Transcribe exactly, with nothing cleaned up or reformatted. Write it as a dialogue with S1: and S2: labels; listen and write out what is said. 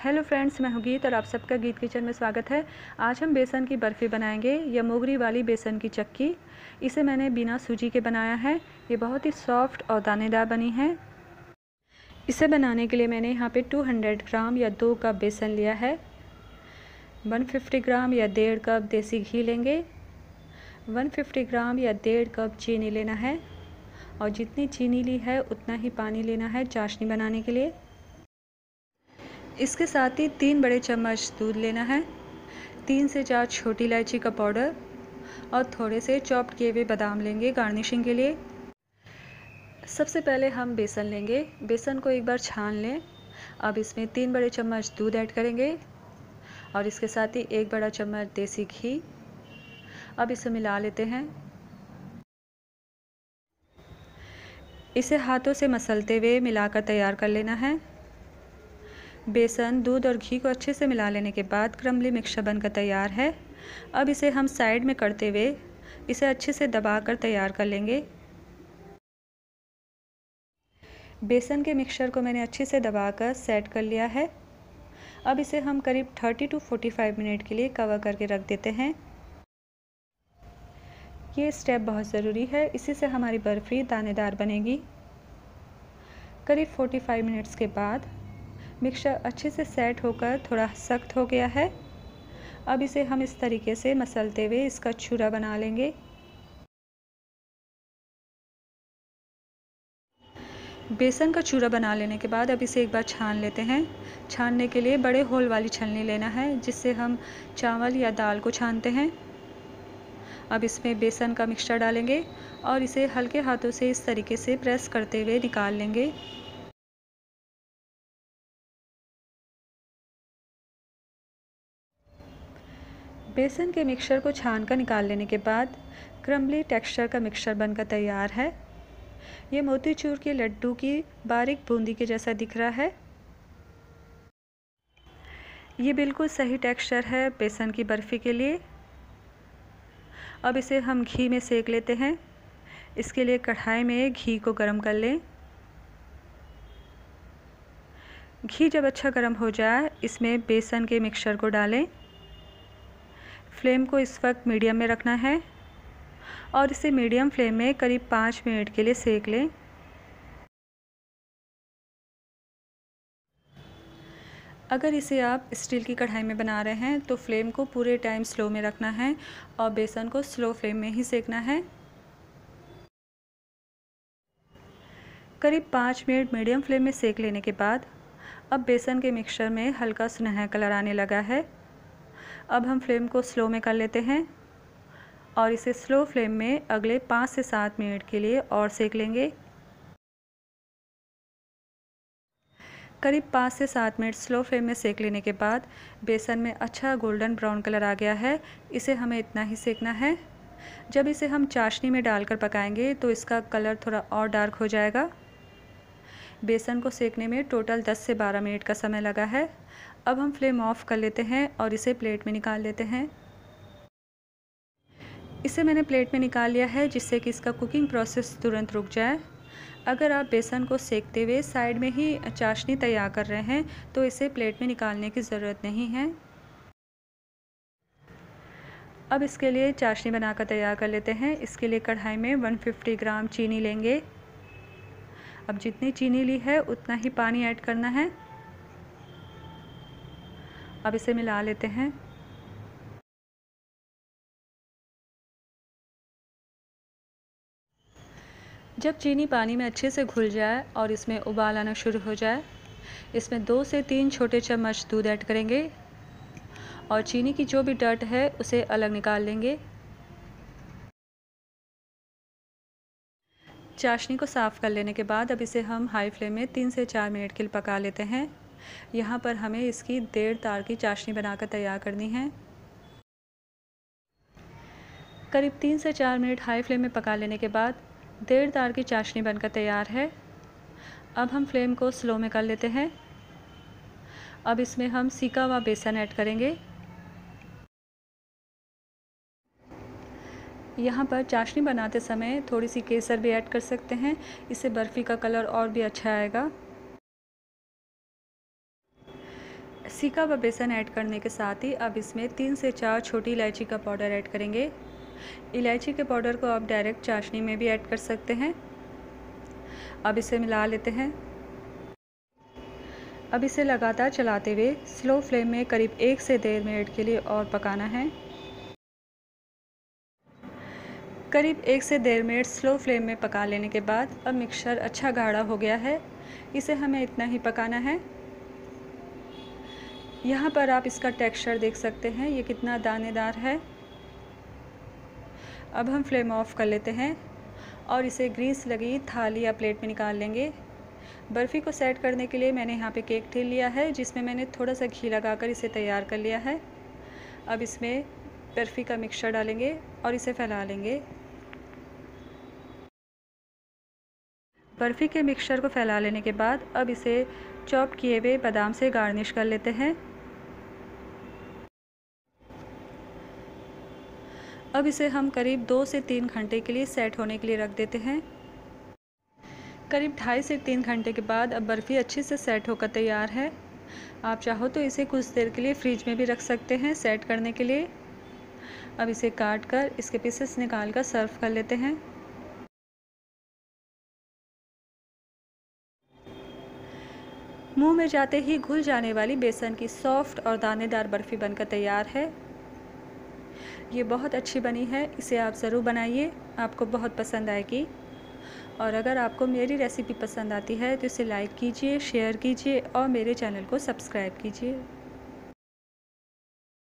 S1: Hello friends, मैं हूँ गीत और आप सबका गीत किचन में स्वागत है। आज हम बेसन की बर्फ़ी बनाएंगे या मोगरी वाली बेसन की चक्की। इसे मैंने बिना सूजी के बनाया है। ये बहुत ही सॉफ्ट और दानेदार बनी है। इसे बनाने के लिए मैंने यहाँ पे दो सौ ग्राम या दो कप बेसन लिया है। एक सौ पचास ग्राम या डेढ़ कप देसी घी लेंगे। एक सौ पचास ग्राम या डेढ़ कप चीनी लेना है और जितनी चीनी ली है उतना ही पानी लेना है चाशनी बनाने के लिए। इसके साथ ही तीन बड़े चम्मच दूध लेना है, तीन से चार छोटी इलायची का पाउडर और थोड़े से चॉप्ड किए हुए बादाम लेंगे गार्निशिंग के लिए। सबसे पहले हम बेसन लेंगे। बेसन को एक बार छान लें। अब इसमें तीन बड़े चम्मच दूध ऐड करेंगे और इसके साथ ही एक बड़ा चम्मच देसी घी। अब इसे मिला लेते हैं। इसे हाथों से मसलते हुए मिलाकर तैयार कर लेना है। बेसन, दूध और घी को अच्छे से मिला लेने के बाद क्रम्बली मिक्सचर बनकर तैयार है। अब इसे हम साइड में करते हुए इसे अच्छे से दबाकर तैयार कर लेंगे। बेसन के मिक्सचर को मैंने अच्छे से दबाकर सेट कर लिया है। अब इसे हम करीब तीस टू पैंतालीस मिनट के लिए कवर करके रख देते हैं। ये स्टेप बहुत ज़रूरी है, इसी से हमारी बर्फ़ी दानेदार बनेगी। करीब पैंतालीस मिनट्स के बाद मिक्सचर अच्छे से सेट होकर थोड़ा सख्त हो गया है। अब इसे हम इस तरीके से मसलते हुए इसका छुरा बना लेंगे। बेसन का छुरा बना लेने के बाद अब इसे एक बार छान लेते हैं। छानने के लिए बड़े होल वाली छलनी लेना है जिससे हम चावल या दाल को छानते हैं। अब इसमें बेसन का मिक्सचर डालेंगे और इसे हल्के हाथों से इस तरीके से प्रेस करते हुए निकाल लेंगे। बेसन के मिक्सचर को छान कर निकाल लेने के बाद क्रम्बली टेक्सचर का मिक्सचर बनकर तैयार है। ये मोतीचूर के लड्डू की बारीक बूंदी के जैसा दिख रहा है। ये बिल्कुल सही टेक्सचर है बेसन की बर्फ़ी के लिए। अब इसे हम घी में सेक लेते हैं। इसके लिए कढ़ाई में घी को गर्म कर लें। घी जब अच्छा गर्म हो जाए इसमें बेसन के मिक्सचर को डालें। फ्लेम को इस वक्त मीडियम में रखना है और इसे मीडियम फ्लेम में करीब पाँच मिनट के लिए सेक लें। अगर इसे आप स्टील की कढ़ाई में बना रहे हैं तो फ्लेम को पूरे टाइम स्लो में रखना है और बेसन को स्लो फ्लेम में ही सेकना है। करीब पाँच मिनट मीडियम फ्लेम में सेक लेने के बाद अब बेसन के मिक्सचर में हल्का सुनहरा कलर आने लगा है। अब हम फ्लेम को स्लो में कर लेते हैं और इसे स्लो फ्लेम में अगले पाँच से सात मिनट के लिए और सेक लेंगे। करीब पाँच से सात मिनट स्लो फ्लेम में सेक लेने के बाद बेसन में अच्छा गोल्डन ब्राउन कलर आ गया है। इसे हमें इतना ही सेकना है। जब इसे हम चाशनी में डालकर पकाएंगे तो इसका कलर थोड़ा और डार्क हो जाएगा। बेसन को सेकने में टोटल दस से बारह मिनट का समय लगा है। अब हम फ्लेम ऑफ कर लेते हैं और इसे प्लेट में निकाल लेते हैं। इसे मैंने प्लेट में निकाल लिया है जिससे कि इसका कुकिंग प्रोसेस तुरंत रुक जाए। अगर आप बेसन को सेकते हुए साइड में ही चाशनी तैयार कर रहे हैं तो इसे प्लेट में निकालने की ज़रूरत नहीं है। अब इसके लिए चाशनी बनाकर तैयार कर लेते हैं। इसके लिए कढ़ाई में एक सौ पचास ग्राम चीनी लेंगे। अब जितनी चीनी ली है उतना ही पानी ऐड करना है। अब इसे मिला लेते हैं। जब चीनी पानी में अच्छे से घुल जाए और इसमें उबाल आना शुरू हो जाए, इसमें दो से तीन छोटे चम्मच दूध ऐड करेंगे और चीनी की जो भी डर्ट है उसे अलग निकाल लेंगे। चाशनी को साफ़ कर लेने के बाद अब इसे हम हाई फ्लेम में तीन से चार मिनट के लिए पका लेते हैं। यहाँ पर हमें इसकी डेढ़ तार की चाशनी बनाकर तैयार करनी है। करीब तीन से चार मिनट हाई फ्लेम में पका लेने के बाद डेढ़ तार की चाशनी बनकर तैयार है। अब हम फ्लेम को स्लो में कर लेते हैं। अब इसमें हम सीका हुआ बेसन ऐड करेंगे। यहाँ पर चाशनी बनाते समय थोड़ी सी केसर भी ऐड कर सकते हैं, इससे बर्फ़ी का कलर और भी अच्छा आएगा। सीका हुआ बेसन ऐड करने के साथ ही अब इसमें तीन से चार छोटी इलायची का पाउडर ऐड करेंगे। इलायची के पाउडर को आप डायरेक्ट चाशनी में भी ऐड कर सकते हैं। अब इसे मिला लेते हैं। अब इसे लगातार चलाते हुए स्लो फ्लेम में करीब एक से डेढ़ मिनट के लिए और पकाना है। करीब एक से डेढ़ मिनट स्लो फ्लेम में पका लेने के बाद अब मिक्सचर अच्छा गाढ़ा हो गया है। इसे हमें इतना ही पकाना है। यहाँ पर आप इसका टेक्सचर देख सकते हैं, ये कितना दानेदार है। अब हम फ्लेम ऑफ कर लेते हैं और इसे ग्रीस लगी थाली या प्लेट में निकाल लेंगे। बर्फ़ी को सेट करने के लिए मैंने यहाँ पे केक टिन लिया है, जिसमें मैंने थोड़ा सा घी लगाकर इसे तैयार कर लिया है। अब इसमें बर्फ़ी का मिक्सचर डालेंगे और इसे फैला लेंगे। बर्फ़ी के मिक्सचर को फैला लेने के बाद अब इसे चॉप किए हुए बादाम से गार्निश कर लेते हैं। अब इसे हम करीब दो से तीन घंटे के लिए सेट होने के लिए रख देते हैं। करीब ढाई से तीन घंटे के बाद अब बर्फ़ी अच्छे से सेट होकर तैयार है। आप चाहो तो इसे कुछ देर के लिए फ्रिज में भी रख सकते हैं सेट करने के लिए। अब इसे काट कर इसके पीसेस निकाल कर सर्व कर लेते हैं। मुंह में जाते ही घुल जाने वाली बेसन की सॉफ्ट और दानेदार बर्फ़ी बनकर तैयार है। ये बहुत अच्छी बनी है, इसे आप ज़रूर बनाइए, आपको बहुत पसंद आएगी। और अगर आपको मेरी रेसिपी पसंद आती है तो इसे लाइक कीजिए, शेयर कीजिए और मेरे चैनल को सब्सक्राइब कीजिए।